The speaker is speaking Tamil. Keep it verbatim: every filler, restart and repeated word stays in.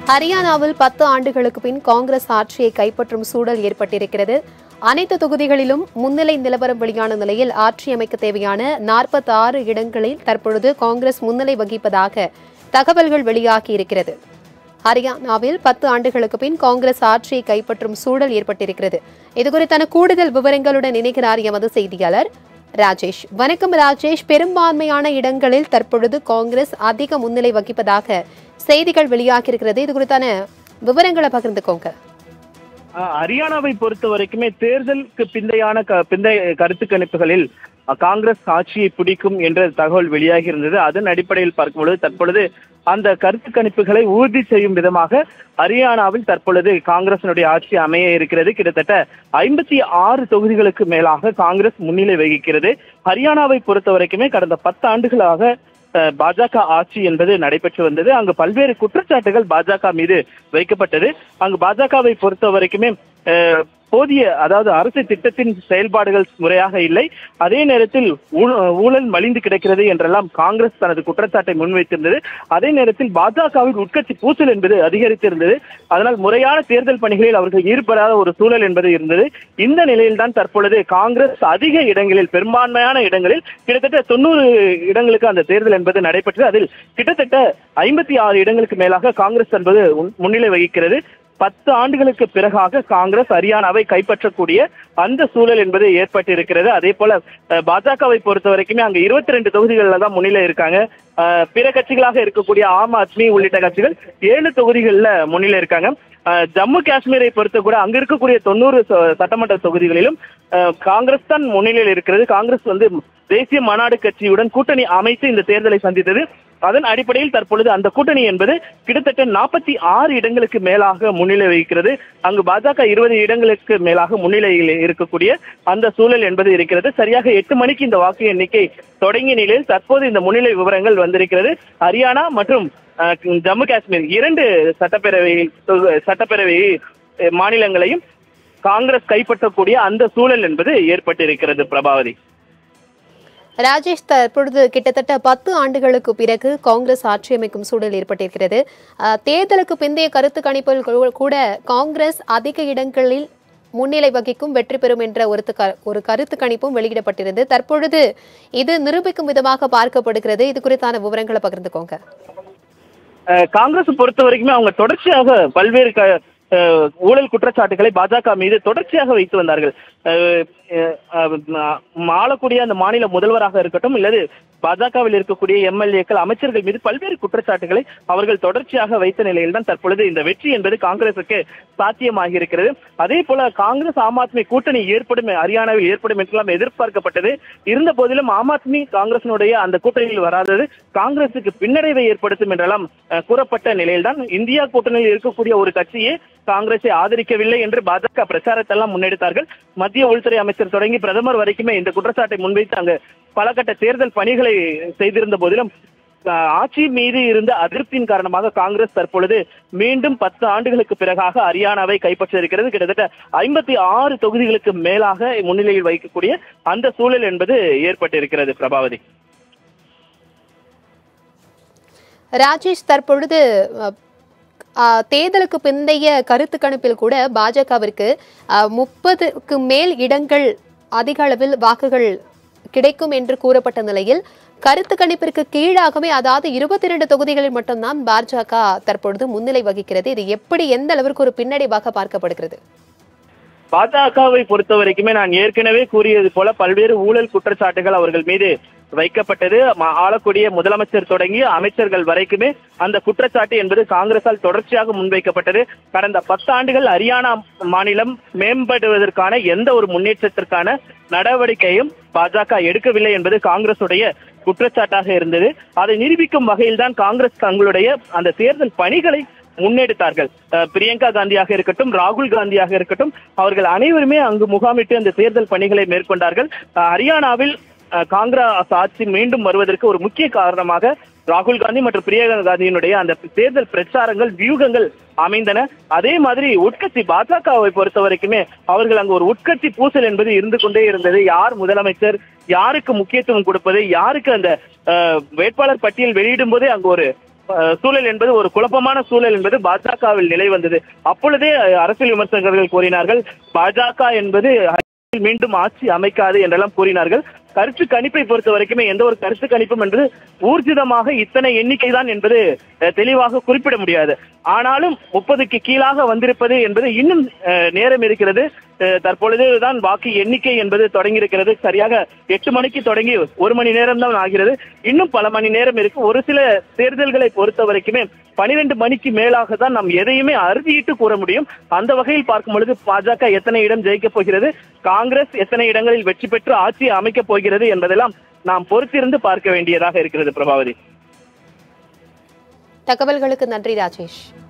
ஹரியானாவில் பத்து ஆண்டுகளுக்கு பின் காங்கிரஸ் ஆட்சியை கைப்பற்றும் சூழல் ஏற்பட்டிருக்கிறது. அனைத்து தொகுதிகளிலும் முன்னிலை நிலவரம் வெளியான நிலையில் ஆட்சி அமைக்க தேவையான நாற்பத்தி ஆறு இடங்களில் தற்பொழுது காங்கிரஸ் முன்னிலை வகிப்பதாக தகவல்கள் வெளியாகியிருக்கிறது. ஹரியானாவில் பத்து ஆண்டுகளுக்கு பின் காங்கிரஸ் ஆட்சியை கைப்பற்றும் சூழல் ஏற்பட்டிருக்கிறது. இதுகுறித்தான கூடுதல் விவரங்களுடன் இணைகிறார் எமது செய்தியாளர் ராஜேஷ். வணக்கம் ராஜேஷ். பெரும்பான்மையான இடங்களில் தற்பொழுது காங்கிரஸ் அதிக முன்னிலை வகிப்பதாக செய்திகள் வெளியாகியிருக்கிறது. இது குறித்தான விவரங்களை பகிர்ந்துக்கோங்க. ஹரியானாவை பொறுத்த வரைக்குமே தேர்தலுக்கு பிந்தையான பிந்தைய கருத்து கணிப்புகளில் காங்கிரஸ் ஆட்சியை பிடிக்கும் என்ற தகவல் வெளியாகி இருந்தது. அதன் அடிப்படையில் பார்க்கும்பொழுது தற்பொழுது அந்த கருத்து கணிப்புகளை உறுதி செய்யும் விதமாக ஹரியானாவில் தற்பொழுது காங்கிரசினுடைய ஆட்சி அமைய இருக்கிறது. கிட்டத்தட்ட ஐம்பத்தி ஆறு தொகுதிகளுக்கு மேலாக காங்கிரஸ் முன்னிலை வகிக்கிறது. ஹரியானாவை பொறுத்த வரைக்குமே கடந்த பத்து ஆண்டுகளாக பாஜக ஆட்சி என்பது நடைபெற்று வந்தது. அங்கு பல்வேறு குற்றச்சாட்டுகள் பாஜக மீது வைக்கப்பட்டது. அங்கு பாஜகவை பொறுத்த வரைக்குமே போதிய அதாவது அரசு திட்டத்தின் செயல்பாடுகள் முறையாக இல்லை, அதே நேரத்தில் ஊழல் மலிந்து கிடக்கிறது என்றெல்லாம் காங்கிரஸ் தனது குற்றச்சாட்டை முன்வைத்திருந்தது. அதே நேரத்தில் பாஜகவின் உட்கட்சி பூசல் என்பது அதிகரித்திருந்தது. அதனால் முறையான தேர்தல் பணிகளில் அவர்கள் ஈடுபடாத ஒரு சூழல் என்பது இருந்தது. இந்த நிலையில்தான் தற்பொழுது காங்கிரஸ் அதிக இடங்களில் பெரும்பான்மையான இடங்களில் கிட்டத்தட்ட தொண்ணூறு இடங்களுக்கு அந்த தேர்தல் என்பது நடைபெற்றது. அதில் கிட்டத்தட்ட ஐம்பத்தி ஆறு இடங்களுக்கு மேலாக காங்கிரஸ் என்பது முன்னிலை வகிக்கிறது. பத்து ஆண்டுகளுக்கு பிறகாக காங்கிரஸ் ஹரியானாவை கைப்பற்றக்கூடிய அந்த சூழல் என்பது ஏற்பட்டிருக்கிறது. அதே போல பாஜகவை பொறுத்த வரைக்குமே அங்க இருபத்தி ரெண்டு தொகுதிகளில் தான் முன்னிலை இருக்காங்க. பிற கட்சிகளாக இருக்கக்கூடிய ஆம் ஆத்மி உள்ளிட்ட கட்சிகள் ஏழு தொகுதிகளில் முன்னிலை இருக்காங்க. ஜம்மு காஷ்மீரை பொறுத்த கூட அங்க இருக்கக்கூடிய தொண்ணூறு சட்டமன்ற தொகுதிகளிலும் காங்கிரஸ் தான் முன்னிலையில் இருக்கிறது. காங்கிரஸ் வந்து தேசிய மாநாடு கட்சியுடன் கூட்டணி அமைத்து இந்த தேர்தலை சந்தித்தது. அதன் அடிப்படையில் தற்பொழுது அந்த கூட்டணி என்பது கிட்டத்தட்ட நாற்பத்தி ஆறு இடங்களுக்கு மேலாக முன்னிலை வகிக்கிறது. அங்கு பாஜக இருபது இடங்களுக்கு மேலாக முன்னிலையில் இருக்கக்கூடிய அந்த சூழல் என்பது இருக்கிறது. சரியாக எட்டு மணிக்கு இந்த வாக்கு எண்ணிக்கை தொடங்கிய நிலையில் தற்போது இந்த முன்னிலை விவரங்கள் வந்திருக்கிறது. ஹரியானா மற்றும் ஜம்மு காஷ்மீர் இரண்டு சட்டப்பேரவை சட்டப்பேரவை மாநிலங்களையும் காங்கிரஸ் கைப்பற்றக்கூடிய அந்த சூழல் என்பது ஏற்பட்டிருக்கிறது. பிரபாவதி. ராஜேஷ், தற்பொழுது கிட்டத்தட்ட பத்து ஆண்டுகளுக்கு பிறகு காங்கிரஸ் ஆட்சி அமைக்கும் சூழல் ஏற்பட்டிருக்கிறது. தேர்தலுக்கு பிந்தைய கருத்து கணிப்பில் கூட காங்கிரஸ் அதிக இடங்களில் முன்னிலை வகிக்கும், வெற்றி பெறும் என்ற ஒரு கருத்து கணிப்பும் வெளியிடப்பட்டிருந்தது. தற்பொழுது இது நிரூபிக்கும் விதமாக பார்க்கப்படுகிறது. இது குறித்தான விவரங்களை பகிர்ந்துக்கோங்க. காங்கிரஸ் பொறுத்த வரைக்குமே அவங்க தொடர்ச்சியாக பல்வேறு ஊழல் குற்றச்சாட்டுகளை பாஜக மீது தொடர்ச்சியாக வைத்து வந்தார்கள். ஆளக்கூடிய அந்த மாநில முதல்வராக இருக்கட்டும் இல்லது பாஜகவில் இருக்கக்கூடிய எம்எல்ஏக்கள் அமைச்சர்கள் மீது பல்வேறு குற்றச்சாட்டுகளை அவர்கள் தொடர்ச்சியாக வைத்த நிலையில் தான் தற்பொழுது இந்த வெற்றி என்பது காங்கிரசுக்கு சாத்தியமாகி இருக்கிறது. அதே போல காங்கிரஸ் ஆம் ஆத்மி கூட்டணி ஏற்படும் ஹரியானாவில் ஏற்படும் என்றெல்லாம் எதிர்பார்க்கப்பட்டது. இருந்த போதிலும் ஆம் ஆத்மி காங்கிரசினுடைய அந்த கூட்டணியில் வராதது காங்கிரசுக்கு பின்னடைவை ஏற்படுத்தும் என்றெல்லாம் கூறப்பட்ட நிலையில்தான் இந்தியா கூட்டணியில் இருக்கக்கூடிய ஒரு கட்சியே காங்கிரஸை ஆதரிக்கவில்லை என்று பாஜக பிரச்சாரத்தை எல்லாம் முன்னெடுத்தார்கள். மத்திய உள்துறை அமைச்சர் தொடங்கி பிரதமர் வரைக்குமே இந்த குற்றச்சாட்டை முன்வைத்து அங்கு பல கட்ட தேர்தல் பணிகளை செய்திருந்த போதிலும் ஆட்சி மீது இருந்த அதிருப்தியின் காரணமாக காங்கிரஸ் தற்பொழுது மீண்டும் பத்து ஆண்டுகளுக்கு பிறகாக ஹரியானாவை கைப்பற்ற இருக்கிறது. கிட்டத்தட்ட ஐம்பத்தி ஆறு தொகுதிகளுக்கு மேலாக முன்னிலையில் வைக்கக்கூடிய அந்த சூழல் என்பது ஏற்பட்டிருக்கிறது. பிரபாவதி. ராஜேஷ், தற்பொழுது தேர்தலுக்கு பிந்தைய கருத்து கணிப்பில் கூட பாஜகவிற்கு முப்பதுக்கு மேல் இடங்கள் அதிக அளவில் வாக்குகள் கிடைக்கும் என்று கூறப்பட்ட நிலையில் கருத்து கணிப்பிற்கு கீழாகவே அதாவது இருபத்தி இரண்டு தொகுதிகளில் மட்டும்தான் பாஜக தற்பொழுது முன்னிலை வகிக்கிறது. இது எப்படி எந்த அளவிற்கு ஒரு பின்னடைவாக பார்க்கப்படுகிறது? பாஜகவை பொறுத்த வரைக்குமே நான் ஏற்கனவே கூறியது போல பல்வேறு ஊழல் குற்றச்சாட்டுகள் அவர்கள் மீது வைக்கப்பட்டது. ஆளக்கூடிய முதலமைச்சர் தொடங்கி அமைச்சர்கள் வரைக்குமே அந்த குற்றச்சாட்டு என்பது காங்கிரசால் தொடர்ச்சியாக முன்வைக்கப்பட்டது. கடந்த பத்து ஆண்டுகள் ஹரியானா மாநிலம் மேம்படுவதற்கான எந்த ஒரு முன்னேற்றத்திற்கான நடவடிக்கையும் பாஜக எடுக்கவில்லை என்பது காங்கிரசுடைய குற்றச்சாட்டாக இருந்தது. அதை நிரூபிக்கும் வகையில் தான் காங்கிரஸ் தங்களுடைய அந்த தேர்தல் பணிகளை முன்னெடுத்தார்கள். பிரியங்கா காந்தியாக இருக்கட்டும், ராகுல் காந்தியாக இருக்கட்டும், அவர்கள் அனைவருமே அங்கு முகாமிட்டு அந்த தேர்தல் பணிகளை மேற்கொண்டார்கள். ஹரியானாவில் காங்கிரஸ் ஆட்சி மீண்டும் வருவதற்கு ஒரு முக்கிய காரணமாக ராகுல் காந்தி மற்றும் பிரியங்கா காந்தியினுடைய அந்த தேர்தல் பிரச்சாரங்கள் வியூகங்கள் அமைந்தன. அதே மாதிரி உட்கட்சி பாஜகவை பொறுத்த வரைக்குமே அவர்கள் அங்கு ஒரு உட்கட்சி பூசல் என்பது இருந்து கொண்டே இருந்தது. யார் முதலமைச்சர், யாருக்கு முக்கியத்துவம் கொடுப்பது, யாருக்கு அந்த வேட்பாளர் பட்டியல் வெளியிடும் போதே அங்கு ஒரு சூழல் என்பது ஒரு குழப்பமான சூழல் என்பது பாஜகவில் நிலை வந்தது. அப்பொழுதே அரசியல் விமர்சகர்கள் கூறினார்கள், பாஜக என்பது மீண்டும் ஆட்சி அமைக்காது என்றெல்லாம் கூறினார்கள். கருத்து கணிப்பை பொறுத்த வரைக்குமே எந்த ஒரு கருத்து கணிப்பும் என்பது ஊர்ஜிதமாக இத்தனை எண்ணிக்கை தான் என்பது தெளிவாக குறிப்பிட முடியாது. ஆனாலும் முப்பதுக்கு கீழாக வந்திருப்பது என்பது இன்னும் நேரம் இருக்கிறது. தற்பொழுதுதான் வாக்கு எண்ணிக்கை என்பது தொடங்கியிருக்கிறது. சரியாக எட்டு மணிக்கு தொடங்கி ஒரு மணி நேரம் தான் ஆகிறது. இன்னும் பல மணி நேரம் இருக்கு. ஒரு சில தேர்தல்களை பொறுத்த வரைக்குமே பனிரெண்டு மணிக்கு மேலாக தான் நாம் எதையுமே அறுதியிட்டு கூற முடியும். அந்த வகையில் பார்க்கும் பொழுது பாஜக எத்தனை இடம் ஜெயிக்கப் போகிறது, காங்கிரஸ் எத்தனை இடங்களில் வெற்றி பெற்று ஆட்சியை அமைக்கப் போகிறது என்பதெல்லாம் நாம் பொறுத்திருந்து பார்க்க வேண்டியதாக இருக்கிறது. பிரபாவதி, தகவல்களுக்கு நன்றி ராஜேஷ்.